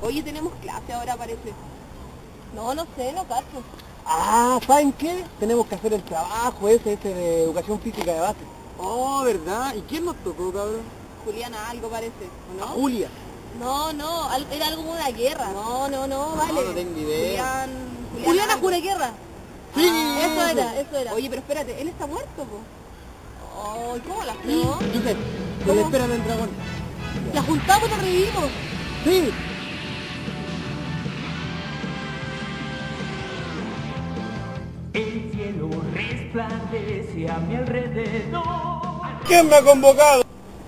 Oye, tenemos clase ahora, parece. No sé, no cacho. Ah, ¿saben qué? Tenemos que hacer el trabajo ese de educación física de base. Oh, ¿verdad? ¿Y quién nos tocó, cabrón? Juliana algo parece, ¿o no? Julia. No, era algo como una guerra. No, vale. No tengo idea. Juliana algo. jura guerra. Sí, Eso era. Oye, pero espérate, él está muerto, po. Ay, ¿cómo la hacemos? Josep, que ¿Cómo? le esperan el dragón. La juntamos y la revivimos. Sí. El cielo resplandece a mi alrededor. ¿Quién me ha convocado?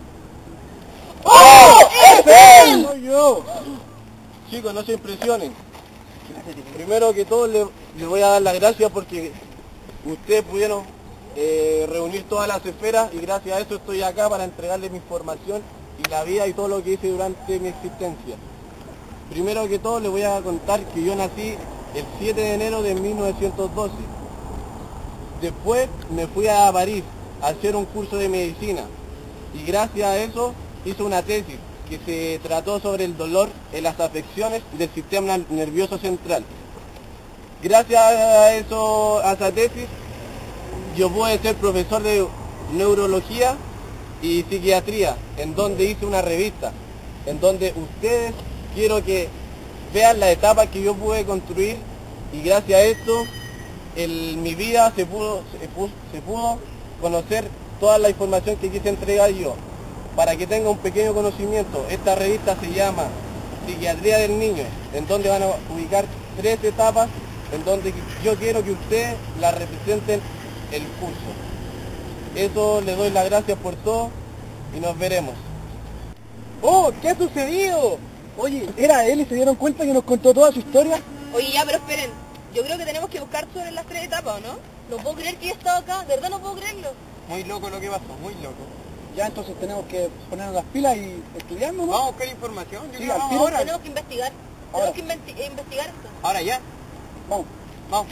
¡Oh! ¡Es él! Soy yo. Chicos, no se impresionen. Primero que todo les voy a dar las gracias porque ustedes pudieron reunir todas las esferas y gracias a eso estoy acá para entregarles mi información y la vida y todo lo que hice durante mi existencia. Primero que todo les voy a contar que yo nací el 7 de enero de 1912. Después me fui a París a hacer un curso de medicina y gracias a eso hice una tesis que se trató sobre el dolor en las afecciones del sistema nervioso central. Gracias a esa tesis yo pude ser profesor de neurología y psiquiatría, en donde hice una revista, en donde ustedes quiero que vean las etapas que yo pude construir y gracias a esto en mi vida se pudo conocer toda la información que quise entregar yo. Para que tenga un pequeño conocimiento, esta revista se llama Psiquiatría del Niño, en donde van a ubicar 3 etapas, en donde yo quiero que ustedes la representen el curso. Eso, les doy las gracias por todo y nos veremos. ¡Oh! ¿Qué ha sucedido? Oye, ¿era él y se dieron cuenta que nos contó toda su historia? Oye, ya, pero esperen. Yo creo que tenemos que buscar sobre las 3 etapas, ¿o no? No puedo creer que ella estaba acá. De verdad no puedo creerlo. Muy loco lo que pasó, muy loco. Ya entonces tenemos que ponernos las pilas y estudiarnos, ¿no? Vamos a buscar información. Yo Sí, creo que al vamos tiro. ahora. Tenemos que investigar. Ahora. Tenemos que investigar esto. Ahora ya. Vamos. Vamos.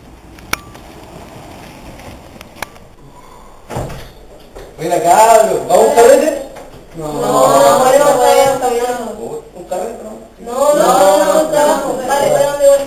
Mira, cabrón, ¿vamos a un carrete? No, está bien. ¿un carrete? No, trabajo. Vale, ¿para dónde voy?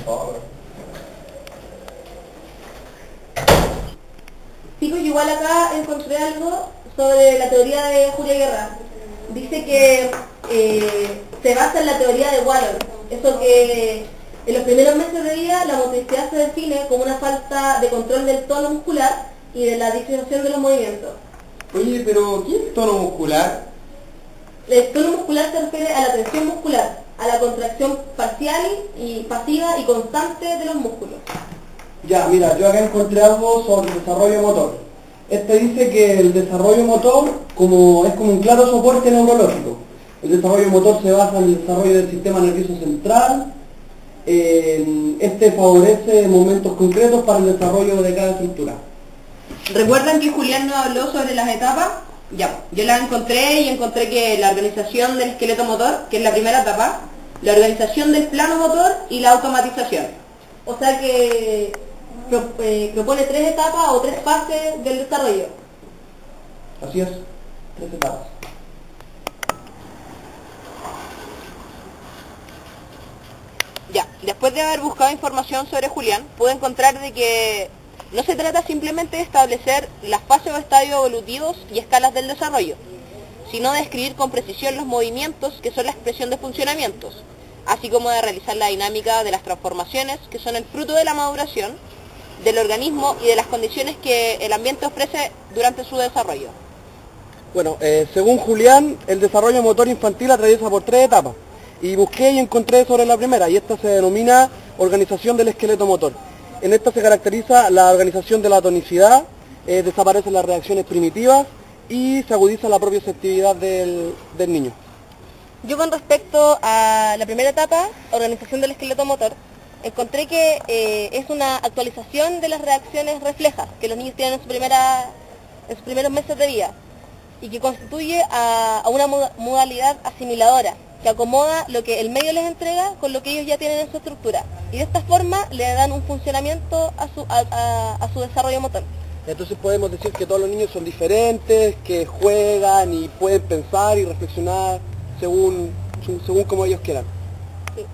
Chicos, yo igual acá encontré algo sobre la teoría de Julia Guerra. Dice que se basa en la teoría de Wallon. Eso que en los primeros meses de vida la motricidad se define como una falta de control del tono muscular y de la disociación de los movimientos. Oye, pero ¿qué es tono muscular? El tono muscular se refiere a la tensión muscular, a la contracción parcial y pasiva y constante de los músculos. Ya, mira, yo acá encontré algo sobre el desarrollo motor. Este dice que el desarrollo motor es como un claro soporte neurológico. El desarrollo motor se basa en el desarrollo del sistema nervioso central. Este favorece momentos concretos para el desarrollo de cada estructura. ¿Recuerdan que Julián nos habló sobre las etapas? Ya, yo las encontré y encontré que la organización del esqueleto motor, que es la primera etapa, la organización del plano motor y la automatización. O sea que propone 3 etapas o 3 fases del desarrollo. Así es, 3 etapas. Ya, después de haber buscado información sobre Julián, pude encontrar de que no se trata simplemente de establecer las fases o estadios evolutivos y escalas del desarrollo, sino de describir con precisión los movimientos que son la expresión de funcionamientos, así como de realizar la dinámica de las transformaciones que son el fruto de la maduración del organismo y de las condiciones que el ambiente ofrece durante su desarrollo. Bueno, según Julián, el desarrollo motor infantil atraviesa por 3 etapas. Y busqué y encontré sobre la primera, y esta se denomina organización del esqueleto motor. En esta se caracteriza la organización de la tonicidad, desaparecen las reacciones primitivas y se agudiza la propioceptividad del niño. Yo con respecto a la primera etapa, organización del esqueleto motor, encontré que es una actualización de las reacciones reflejas que los niños tienen en sus primeros meses de vida y que constituye a una modalidad asimiladora que acomoda lo que el medio les entrega con lo que ellos ya tienen en su estructura y de esta forma le dan un funcionamiento a su desarrollo motor. Entonces podemos decir que todos los niños son diferentes, que juegan y pueden pensar y reflexionar según como ellos quieran. Sí.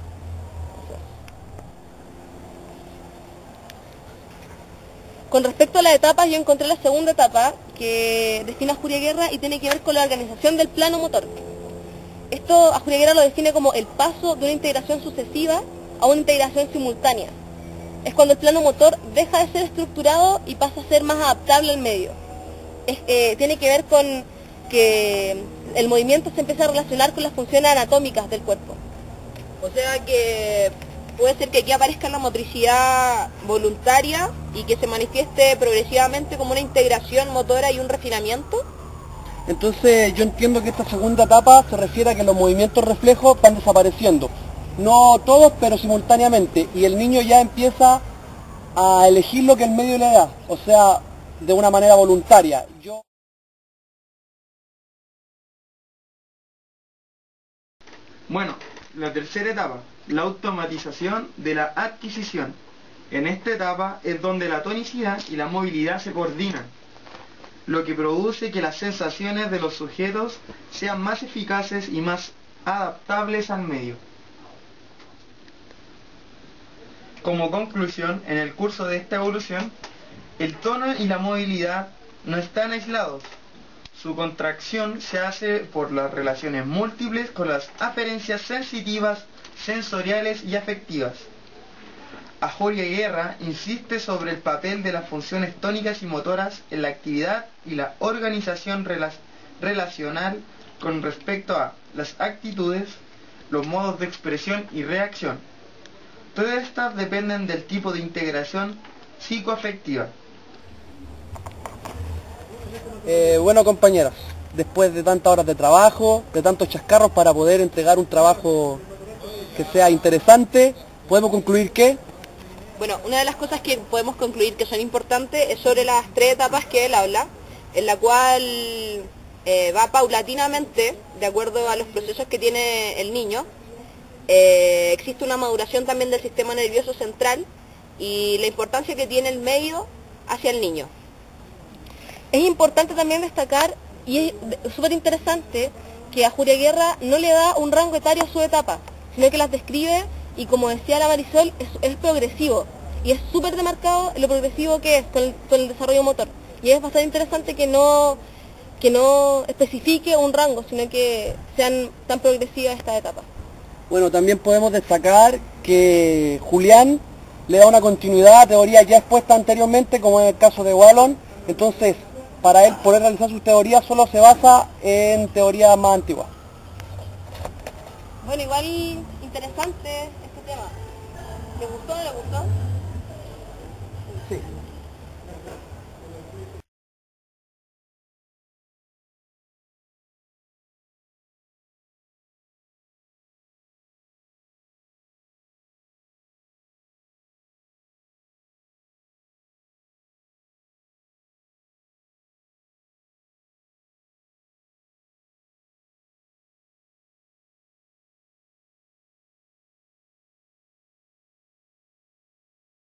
Con respecto a las etapas, yo encontré la segunda etapa que define Ajuria Guerra y tiene que ver con la organización del plano motor. Esto Ajuria Guerra lo define como el paso de una integración sucesiva a una integración simultánea. Es cuando el plano motor deja de ser estructurado y pasa a ser más adaptable al medio. Tiene que ver con que el movimiento se empieza a relacionar con las funciones anatómicas del cuerpo. O sea que puede ser que aquí aparezca la motricidad voluntaria y que se manifieste progresivamente como una integración motora y un refinamiento. Entonces yo entiendo que esta segunda etapa se refiere a que los movimientos reflejos van desapareciendo. No todos, pero simultáneamente. Y el niño ya empieza a elegir lo que el medio le da. O sea, de una manera voluntaria. Bueno, la tercera etapa, la automatización de la adquisición. En esta etapa es donde la tonicidad y la movilidad se coordinan, lo que produce que las sensaciones de los sujetos sean más eficaces y más adaptables al medio. Como conclusión, en el curso de esta evolución, el tono y la movilidad no están aislados. Su contracción se hace por las relaciones múltiples con las aferencias sensitivas, sensoriales y afectivas. Ajuria Guerra insiste sobre el papel de las funciones tónicas y motoras en la actividad y la organización relacional con respecto a las actitudes, los modos de expresión y reacción. Todas estas dependen del tipo de integración psicoafectiva. Bueno, compañeras, después de tantas horas de trabajo, de tantos chascarros para poder entregar un trabajo que sea interesante, podemos concluir que... Bueno, una de las cosas que podemos concluir que son importantes es sobre las 3 etapas que él habla, en la cual va paulatinamente, de acuerdo a los procesos que tiene el niño. Existe una maduración también del sistema nervioso central y la importancia que tiene el medio hacia el niño. Es importante también destacar, y es súper interesante, que Ajuria Guerra no le da un rango etario a su etapa, sino que las describe, y como decía la Marisol, es progresivo, y es súper demarcado lo progresivo que es con el desarrollo motor. Y es bastante interesante que no especifique un rango, sino que sean tan progresivas estas etapas. Bueno, también podemos destacar que Julián le da una continuidad a teorías ya expuestas anteriormente, como en el caso de Wallon. Entonces, para él poder realizar sus teorías solo se basa en teorías más antiguas. Bueno, igual interesante este tema. ¿Le gustó o no le gustó? Sí.